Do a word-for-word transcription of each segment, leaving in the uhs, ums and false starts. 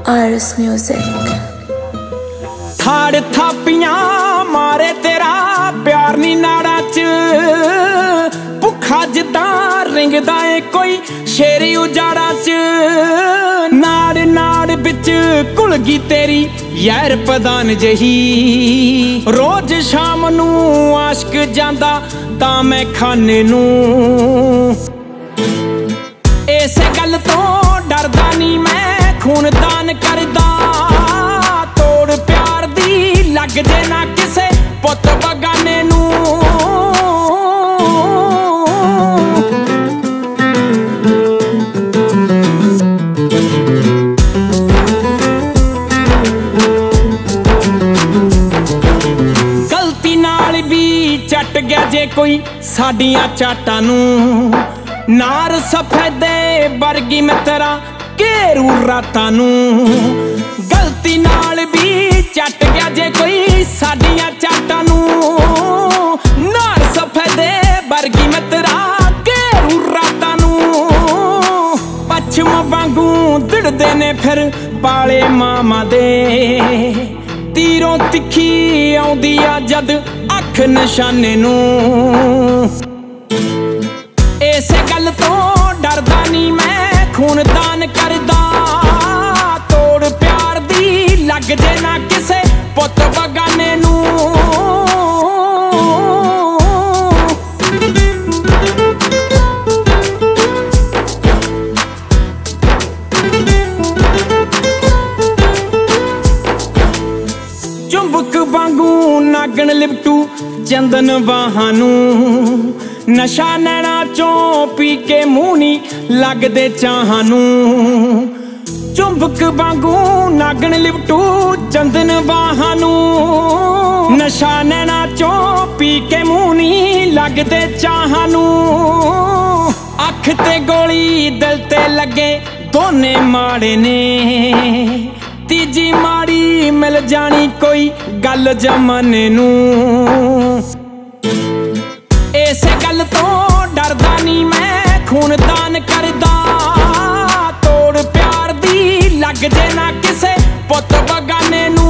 Aris Music। थाड़ थापियां मारे तेरा प्यार नी नाड़ा च, भुखा जिद्दां रिंगदा ए कोई शेरी उजाड़ा च। नाड़ नाड़ बिच घुलगी तेरी यार पदान जही, रोज शाम नू आशक जांदा तां मैं खाने नू। इस गल तो डरदा नी मैं खून दान करदा, तोड़ प्यार दी लग जे ना किसे पुत बगाने नू। गलती नाल भी चट गया जे कोई साडियां चाटां नू, नार सफेदे वर्गी मैं तेरा घेरू रातां नू। गलती नाल भी चट गया जे कोई साडियां चाटां नू, नार सफेदे वर्गी मैं तेरा घेरू रातां नू। पश्चिम वांगू दिड़दे ने फिर पाले मामा दे, तीरों तिखी आउंदी आ जद अख निशाने नू। इस गल तो डरदा नी मैं खून दान करदा, तोड़ प्यार दी लग जे ना किसे पुत बगाने नू। चुंबक वांगू नागण लिपटू चंदन बाहां नू, नशा नैना चों पी के मूंह नी लगदे चाहां नू। चुंबक वांगू नागण लिपटू चंदन बाहां नू, नशा नैना चों पी के मूंह नी लगदे चाहां नू। अख ते गोली दिल ते लगे दोने माड़े ने, तीजी माड़ी मिल जानी कोई गल जमाने नू। इस गल तो डरदा नी मैं खून दान करदा, तोड़ प्यार दी लग जे ना किसे पुत बगाने नू।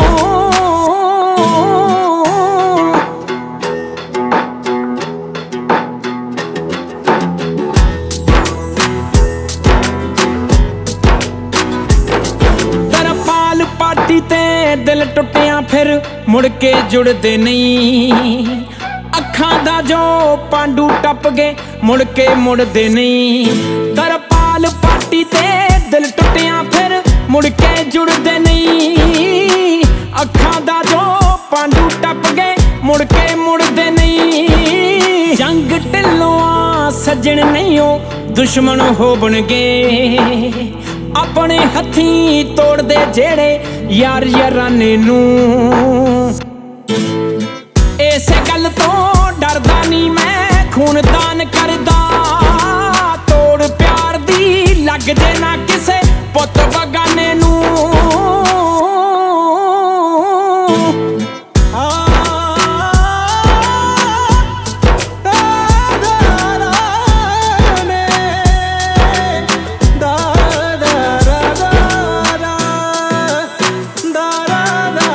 तरपाल पाटी ते दिल टुटिया फिर मुड़ के जुड़दे नहीं, अखां दा जो पांडू टप गए मुड़ के मुड़दे नहीं। तरपाल पाटी ते दिल टुटिया फिर मुड़ के जुड़दे नहीं, अखां दा जो पांडू टप गए मुड़ के मुड़दे नहीं। जंग ढिल्लों सज्जन नहीं हो दुश्मन हो बन गए, अपने हथी तोड़ दे जेड़े यार याराने नू। इस गल तो डरदा नी मैं खून दान करदा, तोड़ प्यार दी लग जे ना किसे पुत बगाने नू।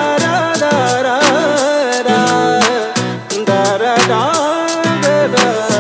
da da da da da